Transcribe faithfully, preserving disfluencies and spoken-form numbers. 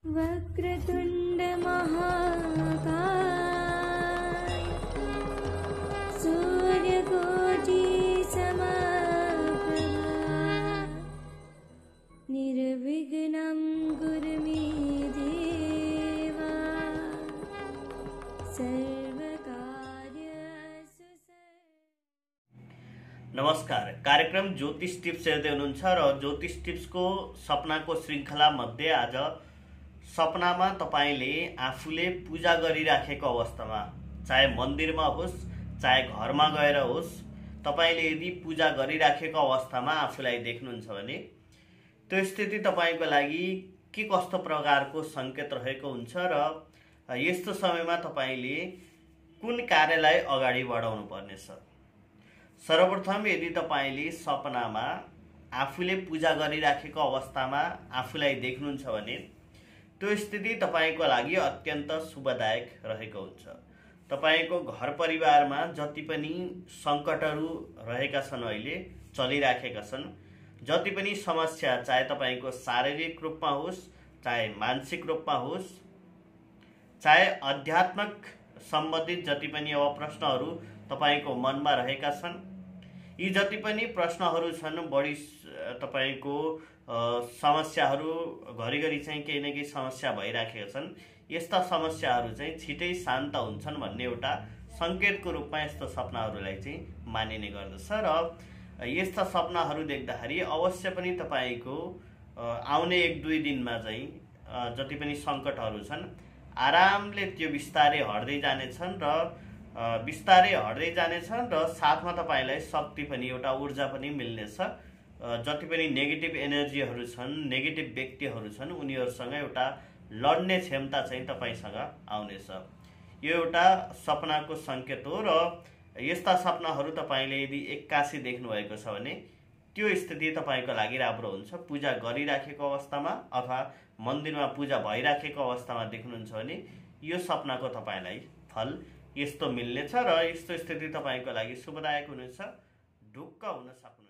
वक्रतुंड महाकाय सूर्यकोटि समप्रभा निर्विघ्नं कुरु मे देवा सर्वकार्येषु सर्वदा। नमस्कार, कार्यक्रम ज्योतिष टिप्स हेर्दै हुनुहुन्छ र ज्योतिष टिप्सको सपनाको श्रृङ्खला मध्ये आज सपनामा तपाईले आफूले पूजा गरिराखेको अवस्थामा, चाहे मन्दिरमा होस् चाहे घरमा गएर होस्, तपाईले यदि पूजा गरिराखेको अवस्थामा आफूलाई देख्नुहुन्छ भने त्यो स्थिति तपाईको लागि के कस्तो प्रकारको संकेत रहेको हुन्छ र यस्तो समयमा तपाईले कुन कार्यलाई अगाडि बढाउनु पर्नेछ। सर्वप्रथम यदि तपाईले सपनामा आफूले पूजा गरिराखेको अवस्थामा आफूलाई देख्नुहुन्छ भने त्यो स्थिति तपाईको लागि अत्यन्त शुभदायक रहेको हुन्छ। तपाईको घर परिवारमा जति पनि सङ्कटहरू रहेका छन्, अहिले चलिराखेका छन्, जति पनि समस्या, चाहे तपाईको शारीरिक रूपमा होस् चाहे मानसिक रूपमा होस्, चाहे आध्यात्मिक सम्बन्धित जति पनि अब प्रश्नहरू तपाईको मनमा रहेका छन्, यी जति पनि प्रश्नहरू छन्, बढी तपाईको समस्याहरू घरिघरि चाहिँ केही न केही समस्या भइराखेका छन्, यस्ता समस्याहरू चाहिँ छिटै शान्त हुन्छन् भन्ने एउटा संकेतको रूपमा यस्तो सपनाहरूलाई चाहिँ मानिने गर्दछ। र यस्ता सपनाहरू देख्दाखेरि अवश्य पनि तपाईको आउने एक दुई दिनमा चाहिँ जति पनि सङ्कटहरू छन् आरामले त्यो बिस्तारै हट्दै जानेछन् र बिस्तारै हट्दै जानेछन् र साथमा तपाईलाई शक्ति पनि, एउटा ऊर्जा पनि मिल्नेछ। जति पनि नेगेटिभ एनर्जीहरू छन्, नेगेटिभ व्यक्तिहरू छन्, उनीहरूसँग एउटा लड्ने क्षमता चाहिँ तपाईसँग आउनेछ। यो एउटा सपनाको संकेत हो र यस्ता सपनाहरू तपाईले यदि एक्कासी देख्नु भएको छ भने त्यो स्थिति तपाईको लागि राम्रो हुन्छ। पूजा गरिराखेको अवस्थामा अथवा मन्दिरमा पूजा भइराखेको अवस्थामा देख्नुहुन्छ भने यो सपनाको तपाईलाई फल यस्तो मिल्नेछ र यस्तो स्थिति तपाईको लागि शुभदायक हुनेछ, ढुक्क हुन सक्नु।